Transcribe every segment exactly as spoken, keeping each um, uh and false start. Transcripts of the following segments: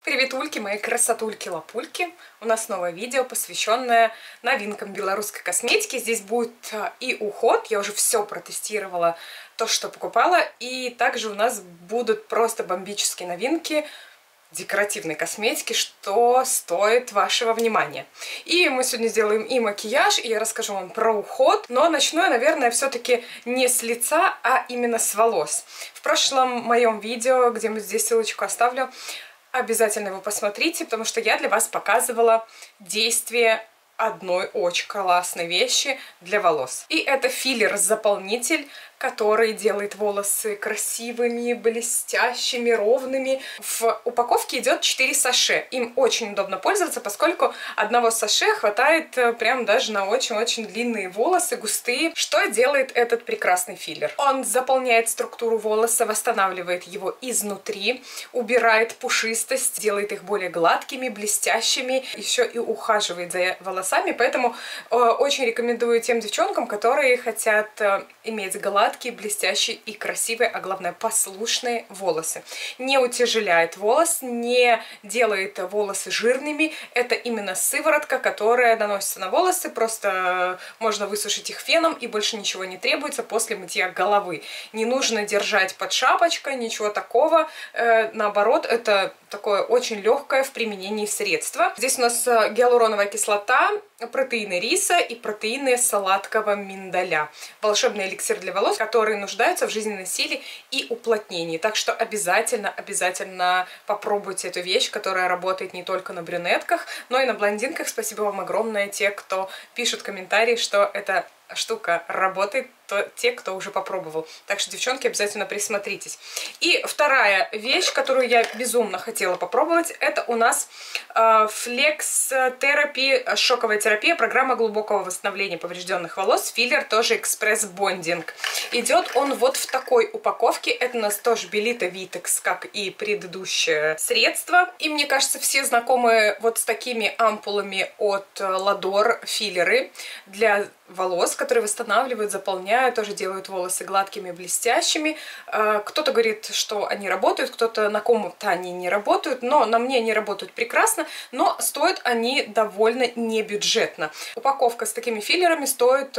Приветульки, мои красотульки-лапульки! У нас новое видео, посвященное новинкам белорусской косметики. Здесь будет и уход, я уже все протестировала, то, что покупала. И также у нас будут просто бомбические новинки декоративной косметики, что стоит вашего внимания. И мы сегодня сделаем и макияж, и я расскажу вам про уход. Но начну я, наверное, все-таки не с лица, а именно с волос. В прошлом моем видео, где мы здесь ссылочку оставлю, обязательно его посмотрите, потому что я для вас показывала действие одной очень классной вещи для волос. И это филлер-заполнитель, который делает волосы красивыми, блестящими, ровными. В упаковке идет четыре саше. Им очень удобно пользоваться, поскольку одного саше хватает прям даже на очень-очень длинные волосы, густые. Что делает этот прекрасный филлер? Он заполняет структуру волоса, восстанавливает его изнутри, убирает пушистость, делает их более гладкими, блестящими, еще и ухаживает за волосами. Поэтому э, очень рекомендую тем девчонкам, которые хотят э, иметь гладкие, блестящие и красивые, а главное послушные волосы. Не утяжеляет волос, не делает волосы жирными. Это именно сыворотка, которая наносится на волосы. Просто можно высушить их феном, и больше ничего не требуется после мытья головы. Не нужно держать под шапочкой, ничего такого. Наоборот, это такое очень легкое в применении средство. Здесь у нас гиалуроновая кислота, протеины риса и протеины сладкого миндаля. Волшебный эликсир для волос, которые нуждаются в жизненной силе и уплотнении. Так что обязательно, обязательно попробуйте эту вещь, которая работает не только на брюнетках, но и на блондинках. Спасибо вам огромное, те, кто пишут комментарии, что эта штука работает, то те, кто уже попробовал. Так что, девчонки, обязательно присмотритесь. И вторая вещь, которую я безумно хотела попробовать, это у нас э, флекс терапия, шоковая терапия, программа глубокого восстановления поврежденных волос, филлер, тоже экспресс-бондинг. Идет он вот в такой упаковке. Это у нас тоже Белита Витекс, как и предыдущее средство. И мне кажется, все знакомы вот с такими ампулами от Ладор филлеры для волос, которые восстанавливают, заполняют, тоже делают волосы гладкими, блестящими. Кто-то говорит, что они работают, кто-то на ком-то они не работают, но на мне они работают прекрасно, но стоят они довольно небюджетно. Упаковка с такими филлерами стоит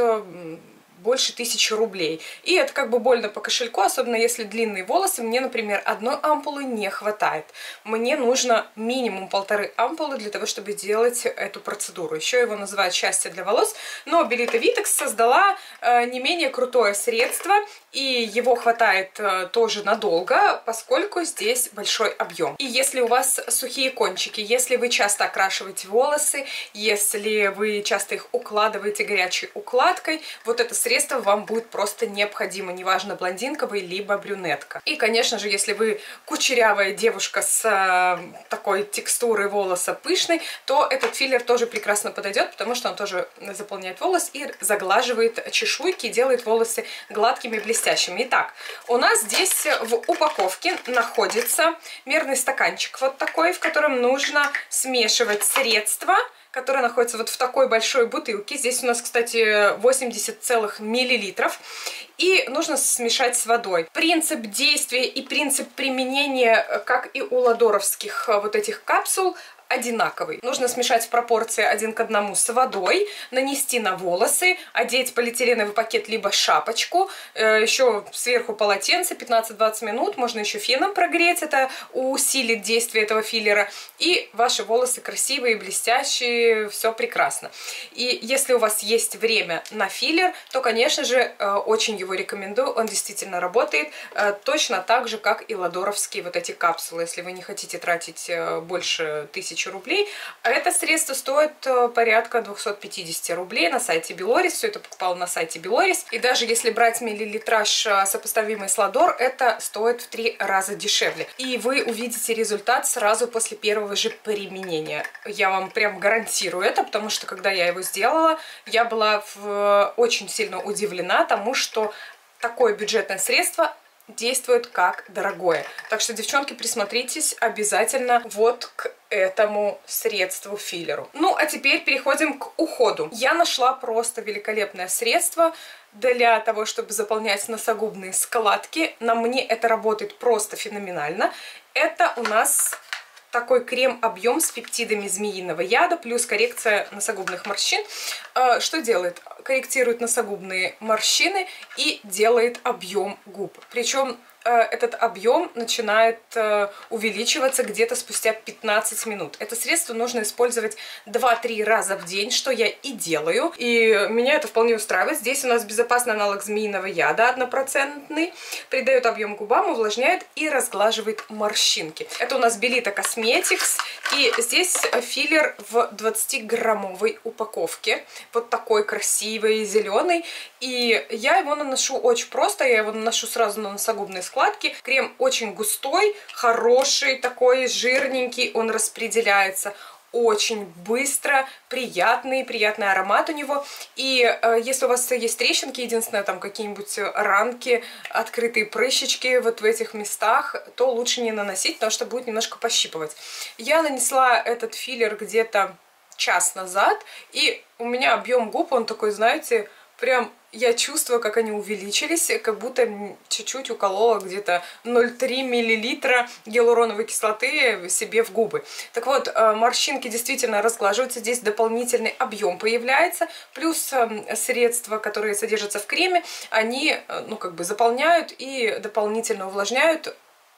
больше тысячи рублей. И это как бы больно по кошельку, особенно если длинные волосы. Мне, например, одной ампулы не хватает. Мне нужно минимум полторы ампулы для того, чтобы делать эту процедуру. Еще его называют «Счастье для волос». Но Белита Витекс создала э, не менее крутое средство, и его хватает э, тоже надолго, поскольку здесь большой объем. И если у вас сухие кончики, если вы часто окрашиваете волосы, если вы часто их укладываете горячей укладкой, вот это средство Средство вам будет просто необходимо, неважно, блондинка вы либо брюнетка. И, конечно же, если вы кучерявая девушка с э, такой текстурой волоса пышной, то этот филлер тоже прекрасно подойдет, потому что он тоже заполняет волос и заглаживает чешуйки, делает волосы гладкими, блестящими. Итак, у нас здесь в упаковке находится мерный стаканчик вот такой, в котором нужно смешивать средства, которая находится вот в такой большой бутылке. Здесь у нас, кстати, восемьдесят целых миллилитров. И нужно смешать с водой. Принцип действия и принцип применения, как и у ладоровских вот этих капсул, одинаковый. Нужно смешать в пропорции один к одному с водой, нанести на волосы, одеть полиэтиленовый пакет либо шапочку, э, еще сверху полотенце, пятнадцать-двадцать минут, можно еще феном прогреть, это усилит действие этого филлера, и ваши волосы красивые, блестящие, все прекрасно. И если у вас есть время на филлер, то, конечно же, э, очень его рекомендую, он действительно работает э, точно так же, как и ладоровские вот эти капсулы, если вы не хотите тратить э, больше тысячи рублей. Это средство стоит порядка двухсот пятидесяти рублей на сайте Белорис. Все это покупала на сайте Белорис. И даже если брать миллилитраж сопоставимый с Ладор, это стоит в три раза дешевле. И вы увидите результат сразу после первого же применения. Я вам прям гарантирую это, потому что когда я его сделала, я была в... очень сильно удивлена тому, что такое бюджетное средство действует как дорогое. Так что, девчонки, присмотритесь обязательно вот к этому средству филлеру. Ну, а теперь переходим к уходу. Я нашла просто великолепное средство для того, чтобы заполнять носогубные складки. На мне это работает просто феноменально. Это у нас такой крем-объем с пептидами змеиного яда, плюс коррекция носогубных морщин. Что делает? Корректирует носогубные морщины и делает объем губ. Причем этот объем начинает увеличиваться где-то спустя пятнадцать минут. Это средство нужно использовать два-три раза в день, что я и делаю. И меня это вполне устраивает. Здесь у нас безопасный аналог змеиного яда, однопроцентный. Придает объем губам, увлажняет и разглаживает морщинки. Это у нас Белита Косметикс. И здесь филлер в двадцатиграммовой упаковке. Вот такой красивый, зеленый. И я его наношу очень просто. Я его наношу сразу на носогубные складки. Крем очень густой, хороший, такой жирненький. Он распределяется очень быстро, приятный, приятный аромат у него. И э, если у вас есть трещинки, единственное, там какие-нибудь ранки, открытые прыщички вот в этих местах, то лучше не наносить, потому что будет немножко пощипывать. Я нанесла этот филлер где-то час назад, и у меня объем губ, он такой, знаете, прям я чувствую, как они увеличились, как будто чуть-чуть уколола где-то ноль целых три миллилитра гиалуроновой кислоты себе в губы. Так вот, морщинки действительно разглаживаются, здесь дополнительный объем появляется, плюс средства, которые содержатся в креме, они, ну, как бы заполняют и дополнительно увлажняют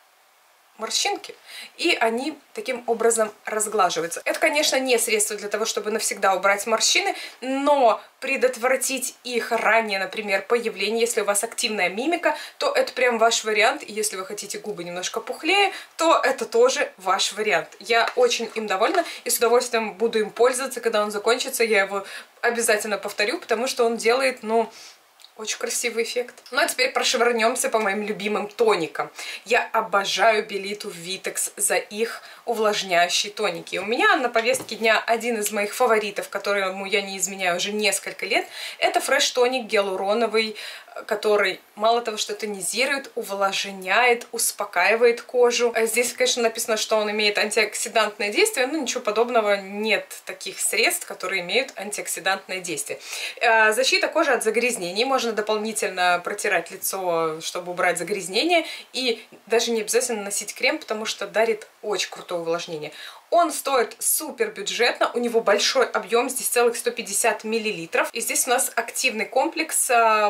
морщинки, и они таким образом разглаживаются. Это, конечно, не средство для того, чтобы навсегда убрать морщины, но предотвратить их ранее, например, появление, если у вас активная мимика, то это прям ваш вариант. И если вы хотите губы немножко пухлее, то это тоже ваш вариант. Я очень им довольна и с удовольствием буду им пользоваться. Когда он закончится, я его обязательно повторю, потому что он делает, ну, очень красивый эффект. Ну а теперь прошвырнемся по моим любимым тоникам. Я обожаю Белиту Vitex за их увлажняющие тоники. У меня на повестке дня один из моих фаворитов, которому я не изменяю уже несколько лет, это Fresh тоник гиалуроновый, который мало того, что тонизирует, увлажняет, успокаивает кожу. Здесь, конечно, написано, что он имеет антиоксидантное действие, но ничего подобного, нет таких средств, которые имеют антиоксидантное действие. Защита кожи от загрязнений. Можно дополнительно протирать лицо, чтобы убрать загрязнение, и даже не обязательно носить крем, потому что дарит очень крутое увлажнение. Он стоит супер бюджетно, у него большой объем, здесь целых сто пятьдесят миллилитров. И здесь у нас активный комплекс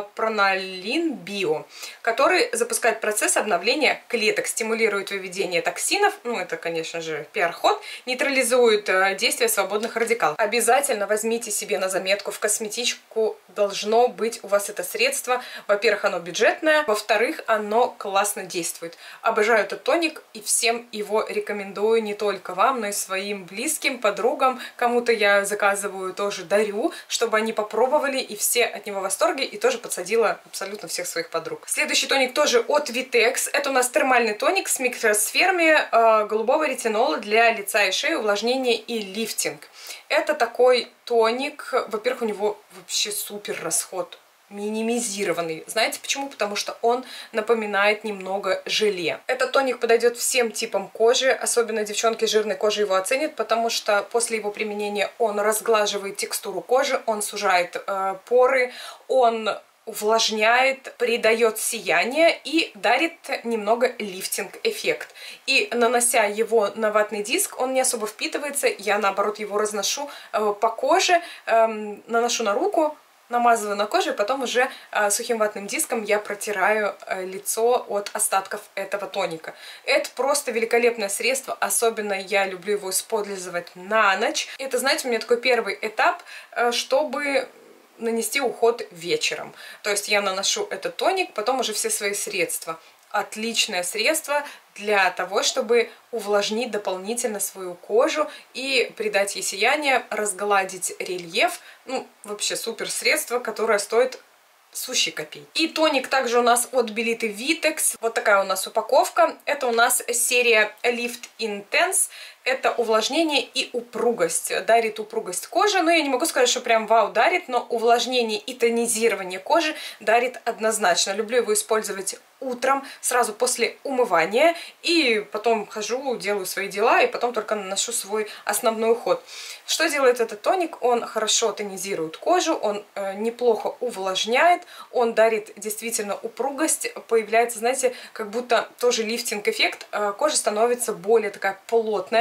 Pronalin Bio, который запускает процесс обновления клеток, стимулирует выведение токсинов, ну это, конечно же, пиар-ход, нейтрализует действие свободных радикалов. Обязательно возьмите себе на заметку, в косметичку должно быть у вас это средство. Во-первых, оно бюджетное, во-вторых, оно классно действует. Обожаю этот тоник и всем его рекомендую, не только вам, но и своим близким, подругам. Кому-то я заказываю, тоже дарю, чтобы они попробовали, и все от него в восторге, и тоже подсадила абсолютно всех своих подруг. Следующий тоник тоже от Vitex. Это у нас термальный тоник с микросферами э, голубого ретинола для лица и шеи, увлажнение и лифтинг. Это такой тоник, во-первых, у него вообще супер расход, минимизированный. Знаете почему? Потому что он напоминает немного желе. Этот тоник подойдет всем типам кожи, особенно девчонки с жирной кожей его оценят, потому что после его применения он разглаживает текстуру кожи, он сужает э, поры, он увлажняет, придает сияние и дарит немного лифтинг-эффект. И нанося его на ватный диск, он не особо впитывается, я наоборот его разношу э, по коже, э, наношу на руку, намазываю на кожу, и потом уже э, сухим ватным диском я протираю э, лицо от остатков этого тоника. Это просто великолепное средство, особенно я люблю его использовать на ночь. Это, знаете, у меня такой первый этап, э, чтобы нанести уход вечером. То есть я наношу этот тоник, потом уже все свои средства. Отличное средство для того, чтобы увлажнить дополнительно свою кожу и придать ей сияние, разгладить рельеф. Ну, вообще супер средство, которое стоит сущие копейки. И тоник также у нас от Белиты Vitex. Вот такая у нас упаковка. Это у нас серия Lift Intense. Это увлажнение и упругость. Дарит упругость кожи. Но я не могу сказать, что прям вау дарит, но увлажнение и тонизирование кожи дарит однозначно. Люблю его использовать утром, сразу после умывания. И потом хожу, делаю свои дела, и потом только наношу свой основной уход. Что делает этот тоник? Он хорошо тонизирует кожу, он э, неплохо увлажняет, он дарит действительно упругость. Появляется, знаете, как будто тоже лифтинг-эффект. Э, кожа становится более такая плотная,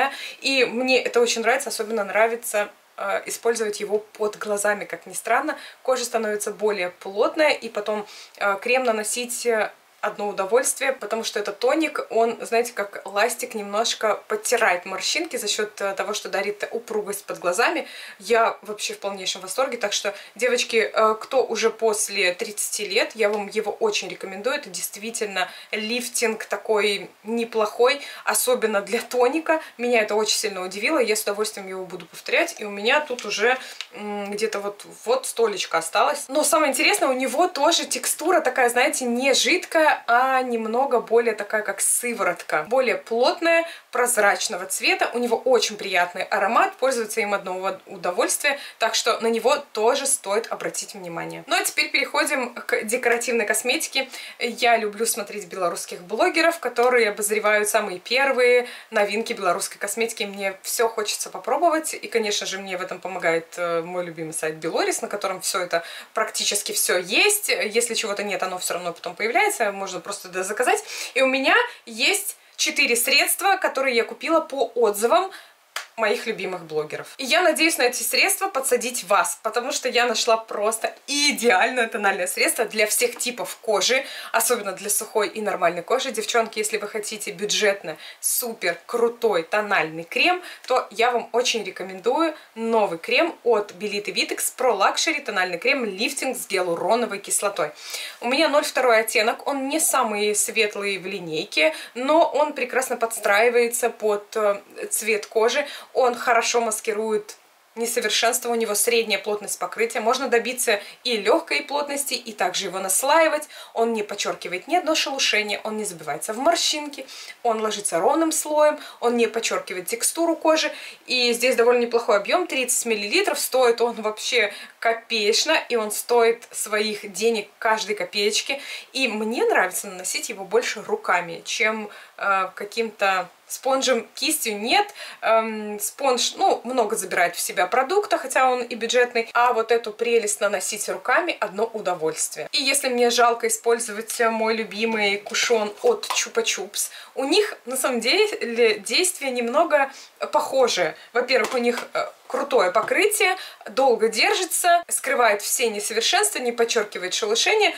да, и мне это очень нравится, особенно нравится э, использовать его под глазами, как ни странно. Кожа становится более плотная, и потом э, крем наносить одно удовольствие, потому что этот тоник, он, знаете, как ластик, немножко подтирает морщинки за счет того, что дарит упругость под глазами. Я вообще в полнейшем восторге, так что, девочки, кто уже после тридцати лет, я вам его очень рекомендую. Это действительно лифтинг такой неплохой, особенно для тоника. Меня это очень сильно удивило, я с удовольствием его буду повторять, и у меня тут уже где-то вот, вот столечко осталось. Но самое интересное, у него тоже текстура такая, знаете, не жидкая, а немного более такая, как сыворотка. Более плотная, прозрачного цвета. У него очень приятный аромат, пользоваться им одного удовольствия, так что на него тоже стоит обратить внимание. Ну а теперь переходим к декоративной косметике. Я люблю смотреть белорусских блогеров, которые обозревают самые первые новинки белорусской косметики. Мне все хочется попробовать, и, конечно же, мне в этом помогает мой любимый сайт Белорис, на котором все это, практически все есть. Если чего-то нет, оно все равно потом появляется, можно просто заказать. И у меня есть четыре средства, которые я купила по отзывам моих любимых блогеров. И я надеюсь на эти средства подсадить вас, потому что я нашла просто идеальное тональное средство для всех типов кожи, особенно для сухой и нормальной кожи. Девчонки, если вы хотите бюджетно, супер крутой тональный крем, то я вам очень рекомендую новый крем от Belite Vitex Pro Luxury, тональный крем лифтинг с гиалуроновой кислотой. У меня ноль два оттенок, он не самый светлый в линейке, но он прекрасно подстраивается под цвет кожи. Он хорошо маскирует несовершенство, у него средняя плотность покрытия. Можно добиться и легкой плотности, и также его наслаивать. Он не подчеркивает ни одно шелушение, он не забивается в морщинки, он ложится ровным слоем, он не подчеркивает текстуру кожи. И здесь довольно неплохой объем, тридцать миллилитров. Стоит он вообще копеечно, и он стоит своих денег, каждой копеечки. И мне нравится наносить его больше руками, чем э, каким-то спонжем, кистью нет. Эм, спонж, ну, много забирает в себя продукта, хотя он и бюджетный. А вот эту прелесть наносить руками — одно удовольствие. И если мне жалко использовать мой любимый кушон от Чупа Чупс, у них на самом деле действие немного похожее. Во-первых, у них крутое покрытие, долго держится, скрывает все несовершенства, не подчеркивает шелушение,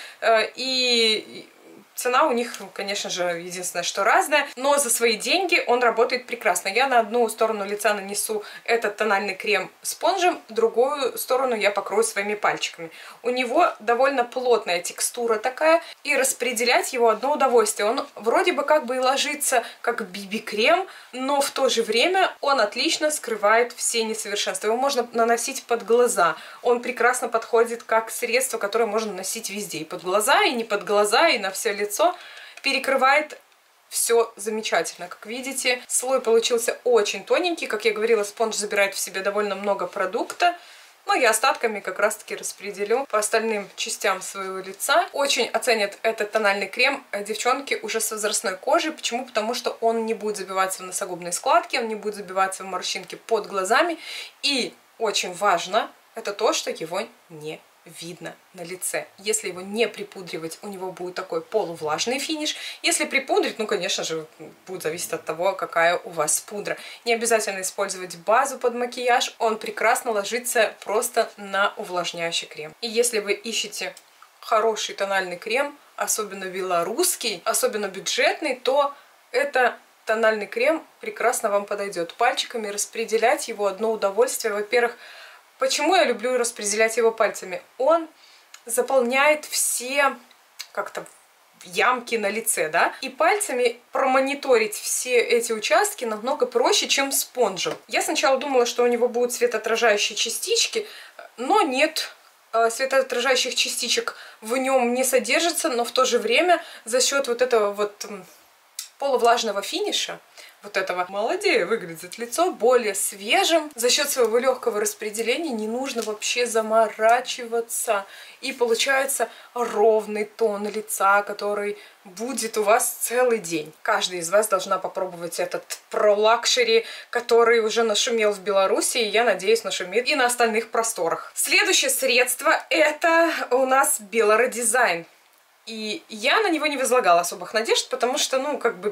и цена у них, конечно же, единственное, что разная, но за свои деньги он работает прекрасно. Я на одну сторону лица нанесу этот тональный крем спонжем, другую сторону я покрою своими пальчиками. У него довольно плотная текстура такая, и распределять его одно удовольствие. Он вроде бы как бы и ложится как би би-крем, но в то же время он отлично скрывает все несовершенства. Его можно наносить под глаза. Он прекрасно подходит как средство, которое можно носить везде. И под глаза, и не под глаза, и на все лицо. Перекрывает все замечательно. Как видите, слой получился очень тоненький. Как я говорила, спонж забирает в себя довольно много продукта. Но я остатками как раз таки распределю по остальным частям своего лица. Очень оценят этот тональный крем девчонки уже с возрастной кожей. Почему? Потому что он не будет забиваться в носогубные складки, он не будет забиваться в морщинки под глазами. И очень важно, это то, что его не видно на лице. Если его не припудривать, у него будет такой полувлажный финиш. Если припудрить, ну, конечно же, будет зависеть от того, какая у вас пудра. Не обязательно использовать базу под макияж, он прекрасно ложится просто на увлажняющий крем. И если вы ищете хороший тональный крем, особенно белорусский, особенно бюджетный, то это тональный крем прекрасно вам подойдет. Пальчиками распределять его — одно удовольствие. Во-первых, почему я люблю распределять его пальцами? Он заполняет все как-то ямки на лице, да? И пальцами промониторить все эти участки намного проще, чем спонжем. Я сначала думала, что у него будут светоотражающие частички, но нет. Светоотражающих частичек в нем не содержится, но в то же время за счет вот этого вот полувлажного финиша, вот этого молодее выглядит лицо, более свежим. За счет своего легкого распределения не нужно вообще заморачиваться. И получается ровный тон лица, который будет у вас целый день. Каждая из вас должна попробовать этот Pro Luxury, который уже нашумел в Беларуси, и я надеюсь, нашумит и на остальных просторах. Следующее средство — это у нас Белора Design. И я на него не возлагала особых надежд, потому что, ну, как бы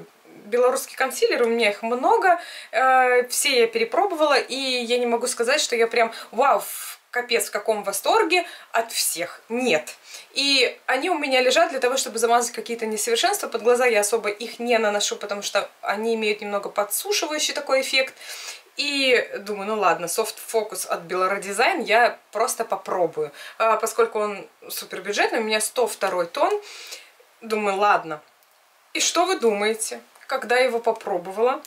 белорусские консилеры, у меня их много, э, все я перепробовала, и я не могу сказать, что я прям вау, капец в каком восторге от всех. Нет. И они у меня лежат для того, чтобы замазать какие-то несовершенства. Под глаза я особо их не наношу, потому что они имеют немного подсушивающий такой эффект. И думаю, ну ладно, Soft Focus от Belora Design я просто попробую. А, поскольку он супер бюджетный, у меня сто второй тон. Думаю, ладно. И что вы думаете? Когда я его попробовала,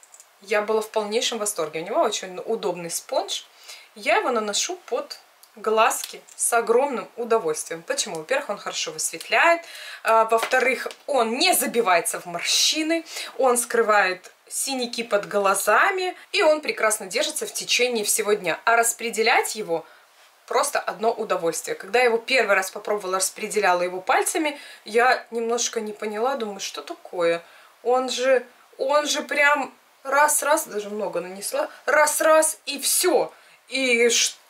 я была в полнейшем восторге. У него очень удобный спонж. Я его наношу под глазки с огромным удовольствием. Почему? Во-первых, он хорошо высветляет. А, во-вторых, он не забивается в морщины. Он скрывает синяки под глазами. И он прекрасно держится в течение всего дня. А распределять его просто одно удовольствие. Когда я его первый раз попробовала, распределяла его пальцами, я немножко не поняла. Думаю, что такое? Он же, он же прям раз-раз, даже много нанесла. Раз-раз и все. И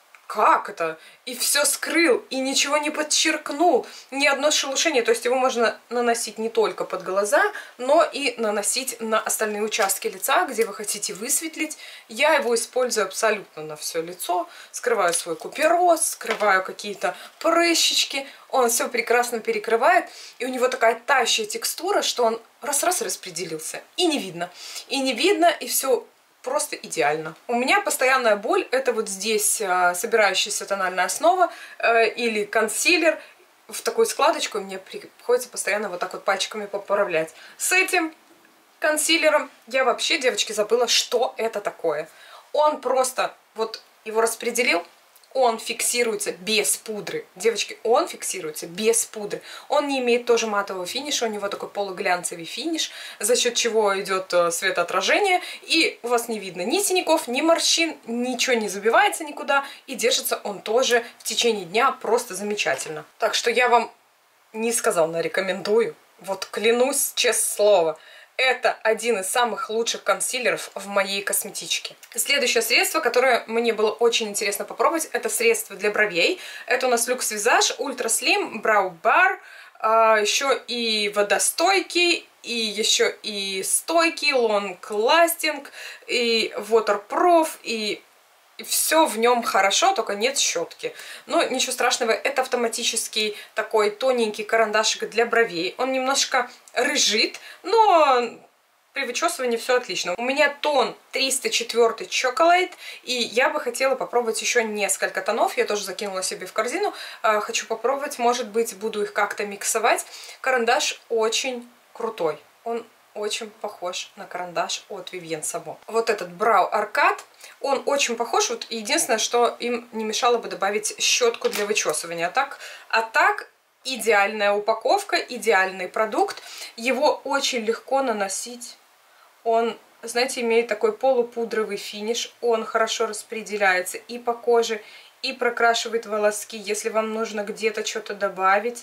как это? И все скрыл, и ничего не подчеркнул, ни одно шелушение. То есть его можно наносить не только под глаза, но и наносить на остальные участки лица, где вы хотите высветлить. Я его использую абсолютно на все лицо. Скрываю свой купероз, скрываю какие-то прыщички. Он все прекрасно перекрывает. И у него такая тающая текстура, что он раз-раз распределился. И не видно. И не видно, и все просто идеально. У меня постоянная боль, это вот здесь э, собирающаяся тональная основа э, или консилер в такую складочку, мне приходится постоянно вот так вот пальчиками поправлять. С этим консилером я вообще, девочки, забыла, что это такое. Он просто вот его распределил, он фиксируется без пудры. Девочки, он фиксируется без пудры. Он не имеет тоже матового финиша, у него такой полуглянцевый финиш, за счет чего идет светоотражение, и у вас не видно ни синяков, ни морщин, ничего не забивается никуда, и держится он тоже в течение дня просто замечательно. Так что я вам несказанно рекомендую, вот клянусь, честное слово, это один из самых лучших консилеров в моей косметичке. Следующее средство, которое мне было очень интересно попробовать, это средство для бровей. Это у нас Luxe Visage Ultra Slim Brow Bar. А, еще и водостойкий, и еще и стойкий, long lasting, и waterproof, и... И все в нем хорошо, только нет щетки. Но ничего страшного, это автоматический такой тоненький карандашик для бровей. Он немножко рыжит, но при вычесывании все отлично. У меня тон триста четыре Chocolate, и я бы хотела попробовать еще несколько тонов. Я тоже закинула себе в корзину. Хочу попробовать, может быть, буду их как-то миксовать. Карандаш очень крутой. Он очень похож на карандаш от Vivienne Sabo. Вот этот Brow Arcade, он очень похож. Вот единственное, что им не мешало бы добавить щетку для вычесывания. А так, а так идеальная упаковка, идеальный продукт. Его очень легко наносить. Он, знаете, имеет такой полупудровый финиш. Он хорошо распределяется и по коже, и прокрашивает волоски. Если вам нужно где-то что-то добавить,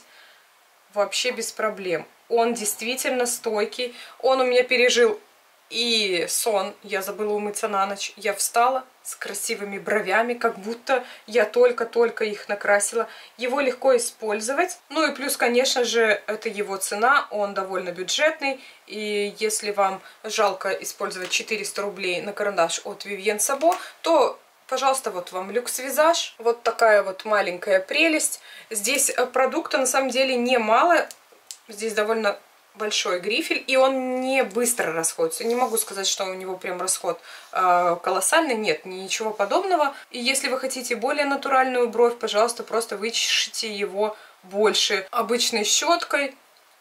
вообще без проблем. Он действительно стойкий. Он у меня пережил и сон. Я забыла умыться на ночь. Я встала с красивыми бровями, как будто я только-только их накрасила. Его легко использовать. Ну и плюс, конечно же, это его цена. Он довольно бюджетный. И если вам жалко использовать четыреста рублей на карандаш от Vivienne Sabo, то... пожалуйста, вот вам Luxe Visage. Вот такая вот маленькая прелесть. Здесь продукта на самом деле немало. Здесь довольно большой грифель, и он не быстро расходится. Не могу сказать, что у него прям расход э, колоссальный. Нет, ничего подобного. И если вы хотите более натуральную бровь, пожалуйста, просто вычешите его больше обычной щеткой.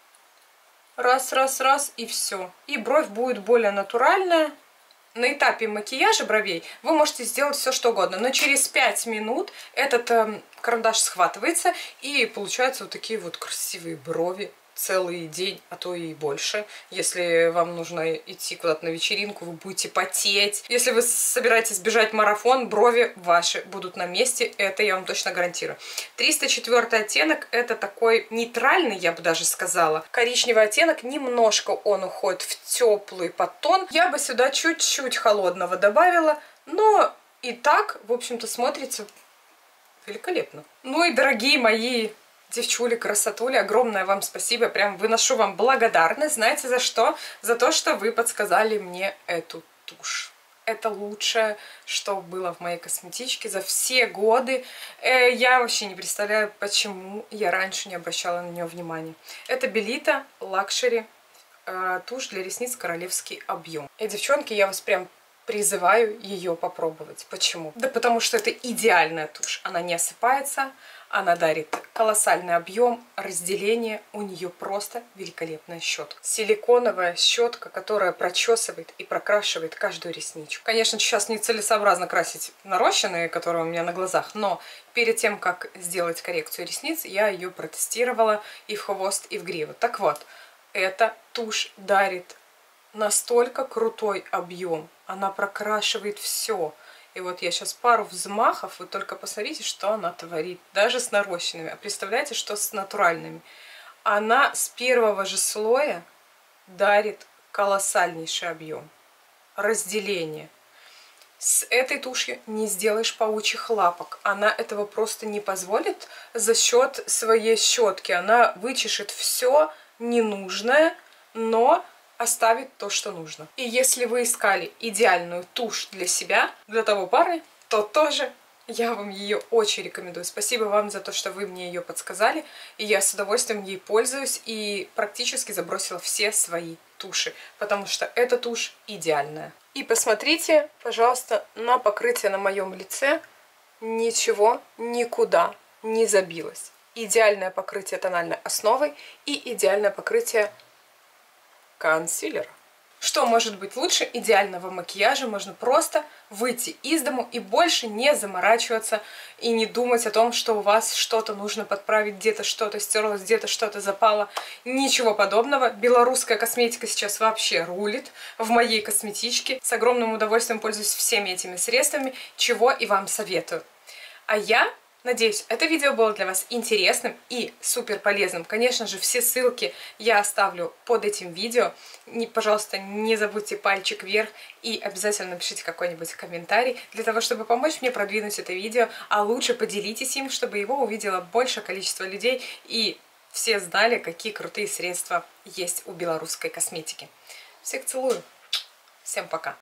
Раз, раз, раз, и все. И бровь будет более натуральная. На этапе макияжа бровей вы можете сделать все что угодно, но через пять минут этот э, карандаш схватывается, и получаются вот такие вот красивые брови целый день, а то и больше. Если вам нужно идти куда-то на вечеринку, вы будете потеть. Если вы собираетесь бежать марафон, брови ваши будут на месте, это я вам точно гарантирую. триста четвёртый оттенок, это такой нейтральный, я бы даже сказала. Коричневый оттенок, немножко он уходит в теплый подтон. Я бы сюда чуть-чуть холодного добавила, но и так, в общем-то, смотрится великолепно. Ну и, дорогие мои Девчули, красотули, огромное вам спасибо, прям выношу вам благодарность. Знаете за что? За то, что вы подсказали мне эту тушь. Это лучшее, что было в моей косметичке за все годы. Э, я вообще не представляю, почему я раньше не обращала на нее внимания. Это Белита Luxury э, тушь для ресниц королевский объем. И, девчонки, я вас прям призываю ее попробовать. Почему? Да потому что это идеальная тушь. Она не осыпается. Она дарит колоссальный объем, разделение, у нее просто великолепная щетка. Силиконовая щетка, которая прочесывает и прокрашивает каждую ресничку. Конечно, сейчас нецелесообразно красить нарощенные, которые у меня на глазах, но перед тем, как сделать коррекцию ресниц, я ее протестировала и в хвост, и в гриву. Так вот, эта тушь дарит настолько крутой объем, она прокрашивает все. И вот я сейчас пару взмахов, вы только посмотрите, что она творит. Даже с нарощенными. А представляете, что с натуральными? Она с первого же слоя дарит колоссальнейший объем. Разделение. С этой тушью не сделаешь паучьих лапок. Она этого просто не позволит за счет своей щетки. Она вычешет все ненужное, но оставит то, что нужно. И если вы искали идеальную тушь для себя, для того парня, то тоже я вам ее очень рекомендую. Спасибо вам за то, что вы мне ее подсказали. И я с удовольствием ей пользуюсь и практически забросила все свои туши, потому что эта тушь идеальная. И посмотрите, пожалуйста, на покрытие на моем лице. Ничего никуда не забилось. Идеальное покрытие тональной основой и идеальное покрытие консилера. Что может быть лучше идеального макияжа? Можно просто выйти из дому и больше не заморачиваться и не думать о том, что у вас что-то нужно подправить, где-то что-то стерлось, где-то что-то запало. Ничего подобного. Белорусская косметика сейчас вообще рулит в моей косметичке. С огромным удовольствием пользуюсь всеми этими средствами, чего и вам советую. А я надеюсь, это видео было для вас интересным и супер полезным. Конечно же, все ссылки я оставлю под этим видео. Не, пожалуйста, не забудьте пальчик вверх и обязательно напишите какой-нибудь комментарий для того, чтобы помочь мне продвинуть это видео, а лучше поделитесь им, чтобы его увидело большее количество людей и все знали, какие крутые средства есть у белорусской косметики. Всех целую. Всем пока.